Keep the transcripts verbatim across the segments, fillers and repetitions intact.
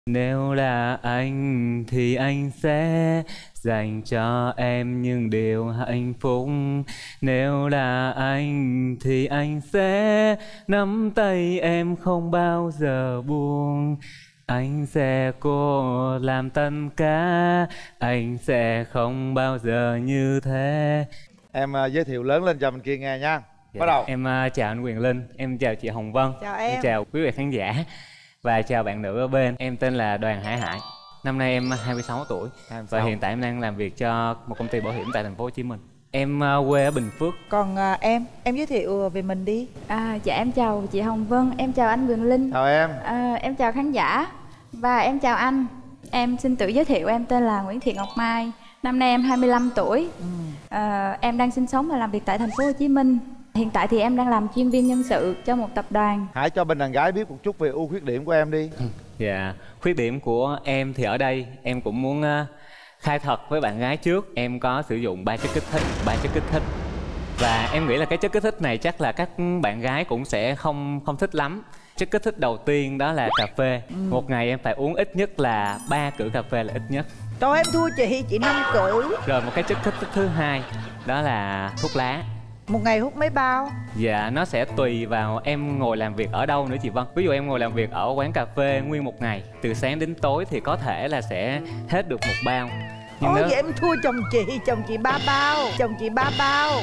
Nếu là anh thì anh sẽ dành cho em những điều hạnh phúc. Nếu là anh thì anh sẽ nắm tay em không bao giờ buông. Anh sẽ cố làm tất cả, anh sẽ không bao giờ như thế. Em uh, giới thiệu lớn lên cho mình kia nghe nha. Dạ, bắt đầu. Em uh, chào anh Quyền Linh, em chào chị Hồng Vân. Chào em. Em chào quý vị khán giả và chào bạn nữ ở bên. Em tên là Đoàn Hải Hải. Năm nay em hai mươi sáu tuổi hai mươi sáu. và hiện tại em đang làm việc cho một công ty bảo hiểm tại thành phố Hồ Chí Minh. Em uh, quê ở Bình Phước. Còn à, em, em giới thiệu về mình đi. À, dạ em chào chị Hồng Vân, em chào anh Quyền Linh. Chào em. À, em chào khán giả và em chào anh. Em xin tự giới thiệu, em tên là Nguyễn Thị Ngọc Mai. Năm nay em hai mươi lăm tuổi. Ừ. À, em đang sinh sống và làm việc tại thành phố Hồ Chí Minh. Hiện tại thì em đang làm chuyên viên nhân sự cho một tập đoàn. Hãy cho bên đàn gái biết một chút về ưu khuyết điểm của em đi. Dạ, khuyết điểm của em thì ở đây em cũng muốn uh, khai thật với bạn gái trước. Em có sử dụng ba chất kích thích, ba chất kích thích. Và em nghĩ là cái chất kích thích này chắc là các bạn gái cũng sẽ không không thích lắm. Chất kích thích đầu tiên đó là cà phê. Ừ. Một ngày em phải uống ít nhất là ba cữ cà phê là ít nhất. Trời em thua chị, chị năm cữ. Rồi một cái chất kích thích thứ hai đó là thuốc lá. Một ngày hút mấy bao? Dạ, nó sẽ tùy vào em ngồi làm việc ở đâu nữa chị Vân. Ví dụ em ngồi làm việc ở quán cà phê nguyên một ngày, từ sáng đến tối thì có thể là sẽ hết được một bao. Nhưng Ôi nếu... vậy em thua chồng chị, chồng chị ba bao. Chồng chị ba bao.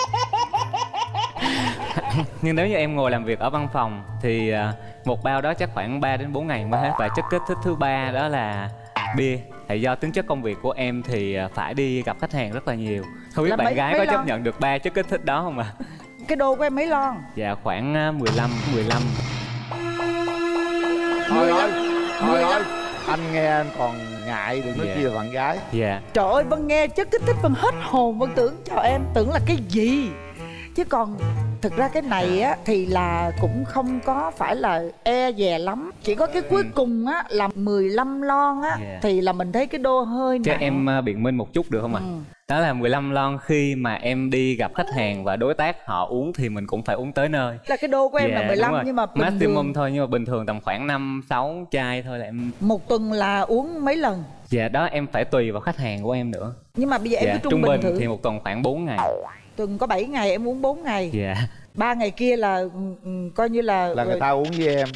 Nhưng nếu như em ngồi làm việc ở văn phòng thì một bao đó chắc khoảng ba đến bốn ngày mới hết. Và chất kích thích thứ ba đó là bia. Thì do tính chất công việc của em thì phải đi gặp khách hàng rất là nhiều. Không biết là bạn mấy, gái mấy có lon? Chấp nhận được ba chất kích thích đó không ạ? À? Cái đô của em mấy lon? Dạ khoảng mười lăm, mười lăm. Thôi ơi, thôi ơi, anh nghe anh còn ngại đừng nói yeah. chi là bạn gái. Dạ yeah. Trời ơi, Vân nghe chất kích thích Vân hết hồn. Vân tưởng cho em tưởng là cái gì. Chứ còn thực ra cái này á thì là cũng không có phải là e dè lắm. Chỉ có cái cuối cùng á là mười lăm lon á yeah. thì là mình thấy cái đô hơi nặng. Cho em biện minh một chút được không ạ? Ừ. Đó là mười lăm lon khi mà em đi gặp khách hàng và đối tác họ uống thì mình cũng phải uống tới nơi. Là cái đô của em yeah, là mười lăm nhưng mà bình maximum thường... thôi, nhưng mà bình thường tầm khoảng năm sáu chai thôi là em. Một tuần là uống mấy lần? Dạ đó em phải tùy vào khách hàng của em nữa. Nhưng mà bây giờ em dạ, cứ trung, trung bình, bình thử. Thì một tuần khoảng bốn ngày. Tuần có bảy ngày em uống bốn ngày. Dạ. Ba ngày kia là um, coi như là là người ta uống với em.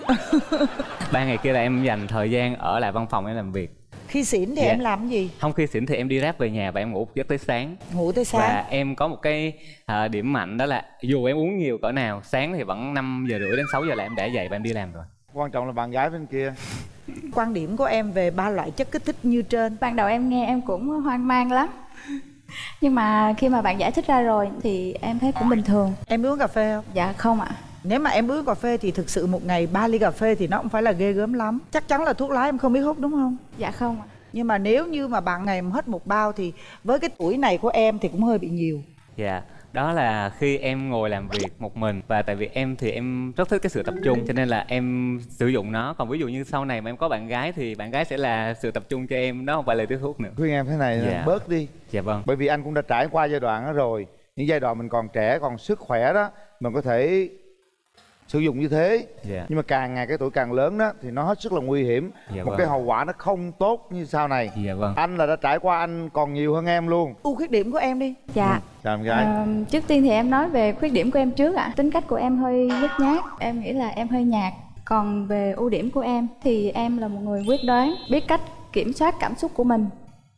Ba ngày kia là em dành thời gian ở lại văn phòng em làm việc. Khi xỉn thì dạ. em làm cái gì? Không, khi xỉn thì em đi ráp về nhà và em ngủ giấc tới sáng. Ngủ tới sáng. Và em có một cái uh, điểm mạnh đó là dù em uống nhiều cỡ nào, sáng thì vẫn năm giờ rưỡi đến sáu giờ là em đã dậy và em đi làm rồi. Quan trọng là bạn gái bên kia. Quan điểm của em về ba loại chất kích thích như trên. Ban đầu em nghe em cũng hoang mang lắm. Nhưng mà khi mà bạn giải thích ra rồi thì em thấy cũng bình thường. Em uống cà phê không? Dạ không ạ. Nếu mà em uống cà phê thì thực sự một ngày ba ly cà phê thì nó không phải là ghê gớm lắm. Chắc chắn là thuốc lá em không biết hút đúng không? Dạ không ạ. Nhưng mà nếu như mà bạn ngày mà hết một bao thì với cái tuổi này của em thì cũng hơi bị nhiều. Dạ. Đó là khi em ngồi làm việc một mình. Và tại vì em thì em rất thích cái sự tập trung cho nên là em sử dụng nó. Còn ví dụ như sau này mà em có bạn gái thì bạn gái sẽ là sự tập trung cho em. Đó không phải là thứ thuốc nữa. Khuyên em thế này dạ. bớt đi. Dạ vâng. Bởi vì anh cũng đã trải qua giai đoạn đó rồi. Những giai đoạn mình còn trẻ, còn sức khỏe đó mình có thể sử dụng như thế. dạ. Nhưng mà càng ngày cái tuổi càng lớn đó thì nó hết sức là nguy hiểm. dạ Một vâng. cái hậu quả nó không tốt như sau này. Dạ vâng. Anh là đã trải qua, anh còn nhiều hơn em luôn. Ưu khuyết điểm của em đi. Dạ. ừ. Chào em gái. À, trước tiên thì em nói về khuyết điểm của em trước ạ. À. Tính cách của em hơi nhút nhát. Em nghĩ là em hơi nhạt. Còn về ưu điểm của em thì em là một người quyết đoán, biết cách kiểm soát cảm xúc của mình.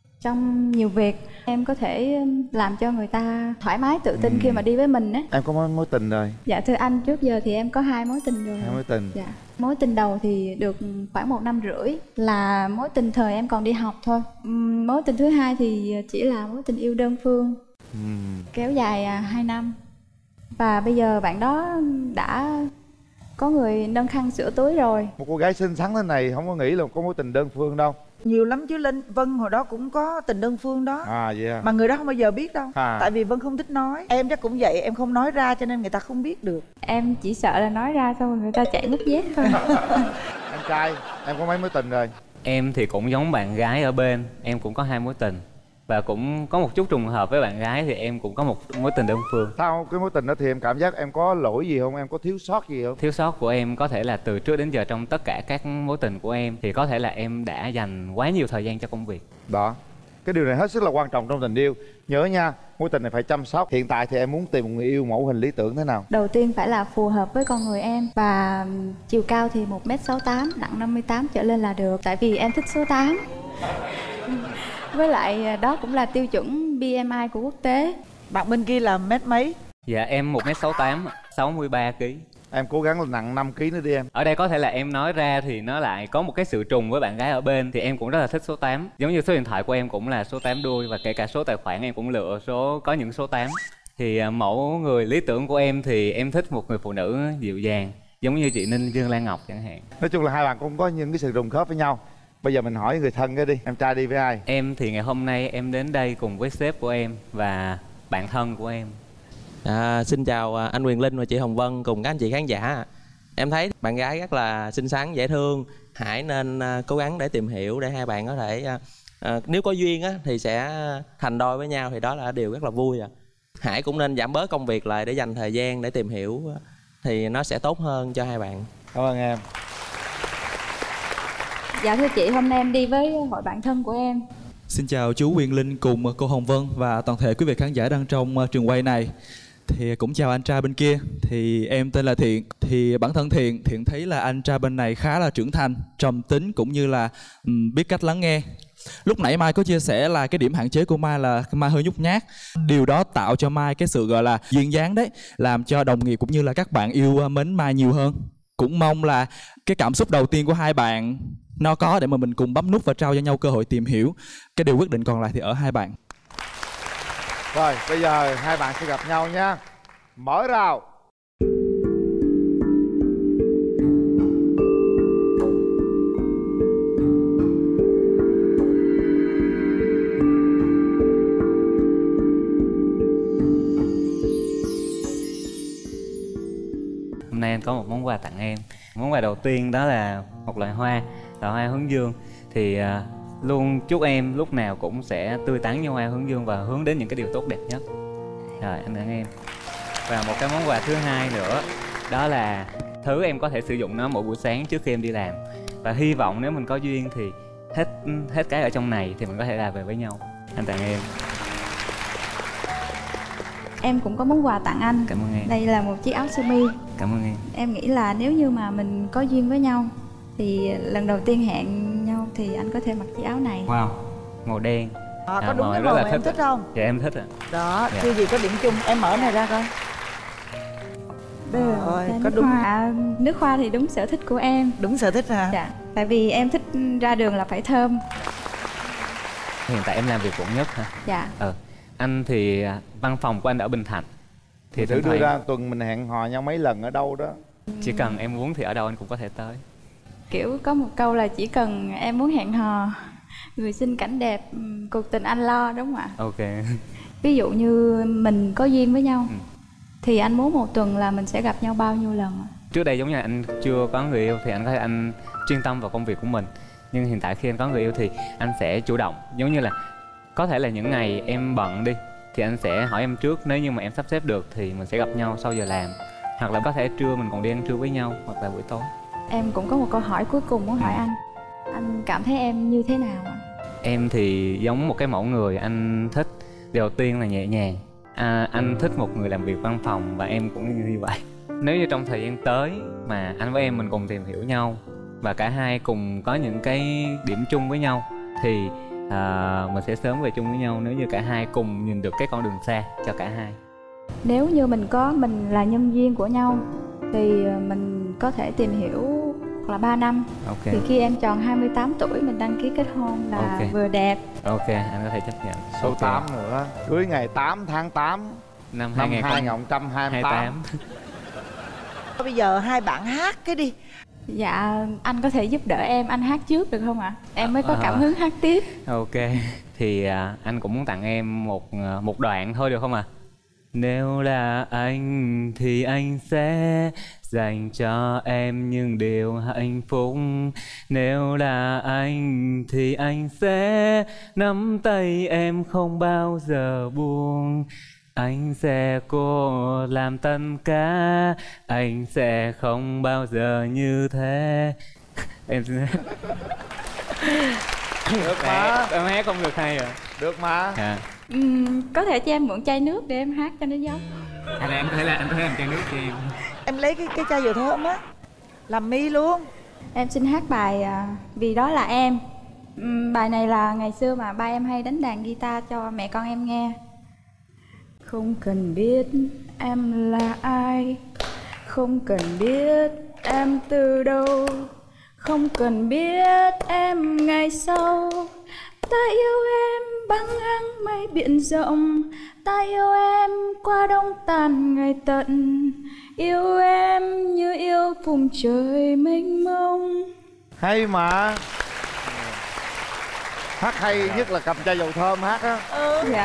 Trong nhiều việc em có thể làm cho người ta thoải mái tự tin ừ. khi mà đi với mình á. Em có mối, mối tình rồi? Dạ thưa anh, trước giờ thì em có hai mối tình rồi. Hai mối tình. Dạ. Mối tình đầu thì được khoảng một năm rưỡi, là mối tình thời em còn đi học thôi. Mối tình thứ hai thì chỉ là mối tình yêu đơn phương ừ. kéo dài hai năm. Và bây giờ bạn đó đã có người nâng khăn sửa túi rồi. Một cô gái xinh xắn thế này không có nghĩ là có mối tình đơn phương đâu. Nhiều lắm chứ Linh. Vân hồi đó cũng có tình đơn phương đó. À vậy à. Mà người đó không bao giờ biết đâu. à. Tại vì Vân không thích nói. Em chắc cũng vậy, em không nói ra cho nên người ta không biết được. Em chỉ sợ là nói ra xong rồi người ta chạy mất dép thôi. Em trai, em có mấy mối tình rồi? Em thì cũng giống bạn gái ở bên. Em cũng có hai mối tình. và cũng có một chút trùng hợp với bạn gái thì em cũng có một mối tình đơn phương. Sau cái mối tình đó thì em cảm giác em có lỗi gì không? Em có thiếu sót gì không? Thiếu sót của em có thể là từ trước đến giờ trong tất cả các mối tình của em thì có thể là em đã dành quá nhiều thời gian cho công việc. Đó, cái điều này hết sức là quan trọng trong tình yêu. Nhớ nha, mối tình này phải chăm sóc. Hiện tại thì em muốn tìm một người yêu mẫu hình lý tưởng thế nào? Đầu tiên phải là phù hợp với con người em. Và chiều cao thì một mét sáu tám, nặng năm mươi tám trở lên là được. Tại vì em thích số tám. Với lại đó cũng là tiêu chuẩn B M I của quốc tế. Bạn bên kia là mét mấy? Dạ em một mét sáu tám, sáu mươi ba ký. Em cố gắng là nặng năm ký nữa đi em. Ở đây có thể là em nói ra thì nó lại có một cái sự trùng với bạn gái ở bên. Thì em cũng rất là thích số tám. Giống như số điện thoại của em cũng là số tám đuôi. Và kể cả số tài khoản em cũng lựa số có những số tám. Thì mẫu người lý tưởng của em thì em thích một người phụ nữ dịu dàng, giống như chị Ninh Dương Lan Ngọc chẳng hạn. Nói chung là hai bạn cũng có những cái sự trùng khớp với nhau. Bây giờ mình hỏi người thân cái đi, em trai đi với ai? Em thì ngày hôm nay em đến đây cùng với sếp của em và bạn thân của em. À, xin chào anh Quyền Linh và chị Hồng Vân cùng các anh chị khán giả. Em thấy bạn gái rất là xinh xắn, dễ thương. Hải nên uh, cố gắng để tìm hiểu để hai bạn có thể uh, uh, nếu có duyên á, thì sẽ thành đôi với nhau, thì đó là điều rất là vui à. Hải cũng nên giảm bớt công việc lại để dành thời gian để tìm hiểu uh, thì nó sẽ tốt hơn cho hai bạn. Cảm ơn em. Dạ thưa chị, hôm nay em đi với hội bạn thân của em. Xin chào chú Quyền Linh cùng cô Hồng Vân và toàn thể quý vị khán giả đang trong trường quay này. Thì cũng chào anh trai bên kia. Thì em tên là Thiện. Thì bản thân Thiện, Thiện thấy là anh trai bên này khá là trưởng thành, trầm tính cũng như là um, biết cách lắng nghe. Lúc nãy Mai có chia sẻ là cái điểm hạn chế của Mai là Mai hơi nhút nhát. Điều đó tạo cho Mai cái sự gọi là duyên dáng đấy, làm cho đồng nghiệp cũng như là các bạn yêu mến Mai nhiều hơn. Cũng mong là cái cảm xúc đầu tiên của hai bạn nó có để mà mình cùng bấm nút và trao cho nhau cơ hội tìm hiểu. Cái điều quyết định còn lại thì ở hai bạn. Rồi, bây giờ hai bạn sẽ gặp nhau nha. Mở rào. Hôm nay anh có một món quà tặng em. Món quà đầu tiên đó là một loại hoa, là hoa hướng dương. Thì uh, luôn chúc em lúc nào cũng sẽ tươi tắn như hoa hướng dương và hướng đến những cái điều tốt đẹp nhất. Rồi, anh tặng em. Và một cái món quà thứ hai nữa, đó là thứ em có thể sử dụng nó mỗi buổi sáng trước khi em đi làm. Và hy vọng nếu mình có duyên thì hết hết cái ở trong này thì mình có thể là về với nhau. Anh tặng em. Em cũng có món quà tặng anh. Cảm ơn em. Đây là một chiếc áo sơ mi. Cảm ơn em. Em nghĩ là nếu như mà mình có duyên với nhau thì lần đầu tiên hẹn nhau thì anh có thể mặc chiếc áo này. Wow, màu đen. À, có À, đúng màu cái rất màu là mà em thích thích không? Dạ em thích ạ. Đó, Dạ. chưa gì có điểm chung. Em mở này ra coi. Được, Rồi, nước có đúng hoa. À, nước hoa thì đúng sở thích của em. đúng sở thích hả? Dạ, tại vì em thích ra đường là phải thơm. Hiện tại em làm việc quận nhất hả? Dạ. Ờ. Anh thì văn phòng của anh ở Bình Thạnh. Thì Thử thỉnh đưa thoảng ra tuần mình hẹn hò nhau mấy lần ở đâu đó. chỉ cần em muốn thì ở đâu anh cũng có thể tới. Kiểu có một câu là chỉ cần em muốn hẹn hò, người xinh cảnh đẹp, ừm, cuộc tình anh lo, đúng không ạ? Ok. Ví dụ như mình có duyên với nhau Ừ. thì anh muốn một tuần là mình sẽ gặp nhau bao nhiêu lần ạ? Trước đây giống như anh chưa có người yêu thì anh có thể anh chuyên tâm vào công việc của mình. Nhưng hiện tại khi anh có người yêu thì anh sẽ chủ động. Giống như là có thể là những ngày em bận đi thì anh sẽ hỏi em trước, nếu như mà em sắp xếp được thì mình sẽ gặp nhau sau giờ làm. Hoặc là có thể trưa mình còn đi ăn trưa với nhau, hoặc là buổi tối. Em cũng có một câu hỏi cuối cùng muốn hỏi anh. Anh cảm thấy em như thế nào ạ? Em thì giống một cái mẫu người anh thích. Đầu tiên là nhẹ nhàng. À, anh thích một người làm việc văn phòng và em cũng như vậy. Nếu như trong thời gian tới mà anh với em mình cùng tìm hiểu nhau và cả hai cùng có những cái điểm chung với nhau thì à, mình sẽ sớm về chung với nhau, nếu như cả hai cùng nhìn được cái con đường xa cho cả hai. Nếu như mình có mình là nhân duyên của nhau thì mình có thể tìm hiểu là ba năm. Ok. Thì khi em tròn hai mươi tám tuổi mình đăng ký kết hôn là Ok. vừa đẹp. Ok, anh có thể chấp nhận. Số Ok. tám nữa. Cưới ngày tám tháng tám Năm năm hai hai không không hai hai tám. tám. Bây giờ hai bạn hát cái đi. Dạ, anh có thể giúp đỡ em, anh hát trước được không ạ? Em mới có À. cảm hứng hát tiếp. Ok. Thì à, anh cũng muốn tặng em một à, một đoạn thôi được không ạ? Nếu là anh thì anh sẽ dành cho em những điều hạnh phúc. Nếu là anh thì anh sẽ nắm tay em không bao giờ buông. Anh sẽ cố làm tất cả, anh sẽ không bao giờ như thế. Em xin Được mà. em hát không được hay rồi. Được mà. À. Ừm, có thể cho em mượn chai nước để em hát cho nó giống. Hay là em có thể là anh có thể làm chai nước cho em. Em lấy cái cái chai dầu thơm á, làm mi luôn. Em xin hát bài à, Vì Đó Là Em. Ừm, bài này là ngày xưa mà ba em hay đánh đàn guitar cho mẹ con em nghe. Không cần biết em là ai, không cần biết em từ đâu, không cần biết em ngày sau. Ta yêu em băng hăng mây biển rộng, ta yêu em qua đông tàn ngày tận, yêu em như yêu vùng trời mênh mông. Hay mà. Hát hay nhất là cầm chai dầu thơm hát á. Ừ. Dạ.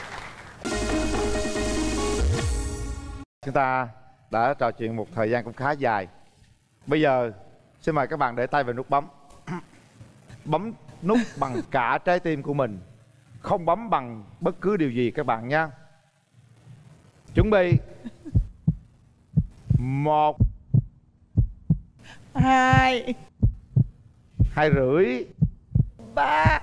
Chúng ta đã trò chuyện một thời gian cũng khá dài. Bây giờ xin mời các bạn để tay vào nút bấm. Bấm nút bằng cả trái tim của mình, không bấm bằng bất cứ điều gì các bạn nha. Chuẩn bị. Một, Hai, hai rưỡi, ba.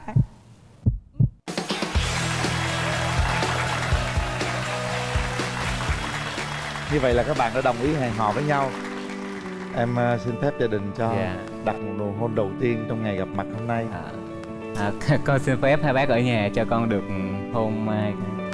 Như vậy là các bạn đã đồng ý hẹn hò với nhau. Em uh, xin phép gia đình cho Dạ. đặt một nụ hôn đầu tiên trong ngày gặp mặt hôm nay. À, à, con xin phép hai bác ở nhà cho con được hôn mai.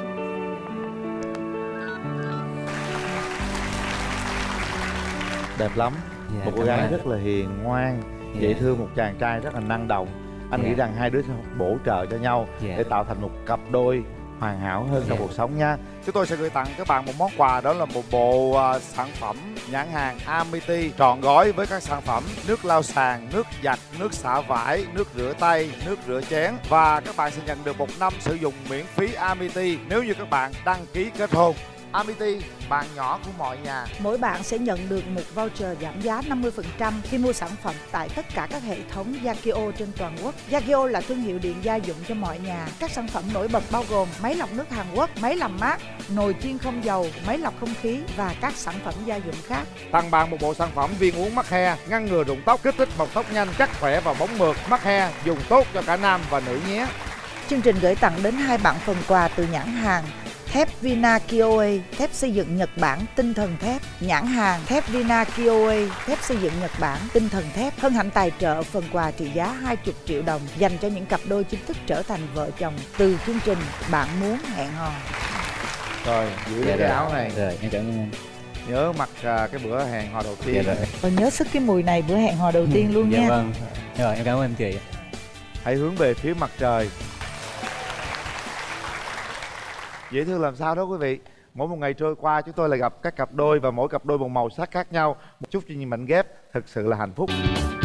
Đẹp lắm. Dạ, Một cô cảm gái ơn. rất là hiền, ngoan, Dạ. dễ thương, một chàng trai rất là năng động. Anh Dạ. nghĩ rằng hai đứa sẽ bổ trợ cho nhau Dạ. để tạo thành một cặp đôi hoàn hảo hơn trong Dạ. cuộc sống nha. Chúng tôi sẽ gửi tặng các bạn một món quà, đó là một bộ uh, sản phẩm nhãn hàng Amity trọn gói với các sản phẩm nước lau sàn, nước giặt, nước xả vải, nước rửa tay, nước rửa chén, và các bạn sẽ nhận được một năm sử dụng miễn phí Amity nếu như các bạn đăng ký kết hôn. Amity, bạn nhỏ của mọi nhà. Mỗi bạn sẽ nhận được một voucher giảm giá năm mươi phần trăm khi mua sản phẩm tại tất cả các hệ thống Yakio trên toàn quốc. Yakio là thương hiệu điện gia dụng cho mọi nhà. Các sản phẩm nổi bật bao gồm máy lọc nước Hàn Quốc, máy làm mát, nồi chiên không dầu, máy lọc không khí và các sản phẩm gia dụng khác. Tặng bạn một bộ sản phẩm viên uống mắc he, ngăn ngừa rụng tóc, kích thích mọc tóc nhanh, chắc khỏe và bóng mượt. Mắc he dùng tốt cho cả nam và nữ nhé. Chương trình gửi tặng đến hai bạn phần quà từ nhãn hàng thép Vina Kioe, thép xây dựng Nhật Bản tinh thần thép. Nhãn hàng thép Vina Kioe, thép xây dựng Nhật Bản tinh thần thép hân hạnh tài trợ phần quà trị giá hai mươi triệu đồng dành cho những cặp đôi chính thức trở thành vợ chồng từ chương trình Bạn Muốn Hẹn Hò. Rồi, giữ Dạ cái rồi. áo này. Rồi, em cảm ơn anh. Nhớ mặc à, cái bữa hẹn hò đầu tiên. Dạ rồi. Và nhớ sức cái mùi này bữa hẹn hò đầu tiên luôn Dạ nha. vâng. Rồi, em cảm ơn chị. Hãy hướng về phía mặt trời. Dễ thương làm sao đó quý vị. Mỗi một ngày trôi qua chúng tôi lại gặp các cặp đôi, và mỗi cặp đôi một màu sắc khác nhau. Một chút cho những mảnh ghép thực sự là hạnh phúc.